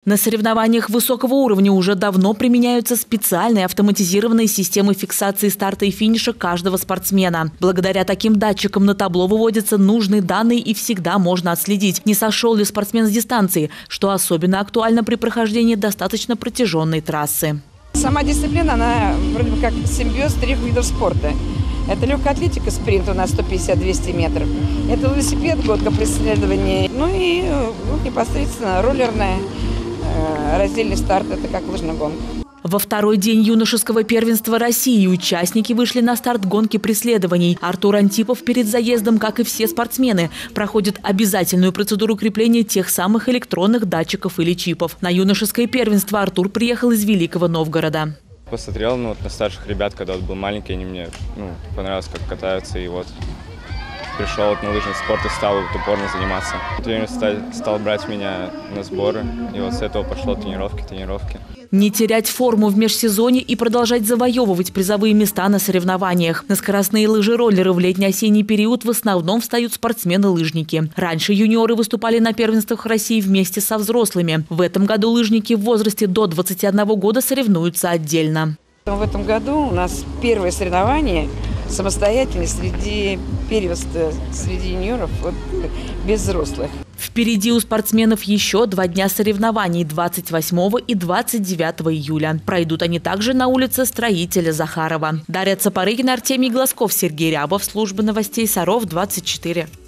На соревнованиях высокого уровня уже давно применяются специальные автоматизированные системы фиксации старта и финиша каждого спортсмена. Благодаря таким датчикам на табло выводятся нужные данные и всегда можно отследить, не сошел ли спортсмен с дистанции, что особенно актуально при прохождении достаточно протяженной трассы. Сама дисциплина, она вроде бы как симбиоз 3 видов спорта. Это легкая атлетика, спринт у нас 150-200 метров. Это велосипед, гонка преследования. Ну и непосредственно роллерная, раздельный старт, это как лыжная гонка. Во второй день юношеского первенства России участники вышли на старт гонки преследований. Артур Антипов перед заездом, как и все спортсмены, проходит обязательную процедуру крепления тех самых электронных датчиков или чипов. На юношеское первенство Артур приехал из Великого Новгорода. Посмотрел на старших ребят, когда был маленький, они мне понравилось, как катаются, и вот пришел на лыжный спорт и стал упорно заниматься. Тренер стал брать меня на сборы, и вот с этого пошло тренировки. Не терять форму в межсезонье и продолжать завоевывать призовые места на соревнованиях. На скоростные лыжи-роллеры в летний-осенний период в основном встают спортсмены-лыжники. Раньше юниоры выступали на первенствах России вместе со взрослыми. В этом году лыжники в возрасте до 21 года соревнуются отдельно. В этом году у нас первое соревнование самостоятельно среди первенства, среди юниоров, без взрослых. Впереди у спортсменов еще 2 дня соревнований – 28 и 29 июля. Пройдут они также на улице Строителя Захарова. Дарья Цапарыгина, Артемий Глазков, Сергей Рябов. Служба новостей Саров 24.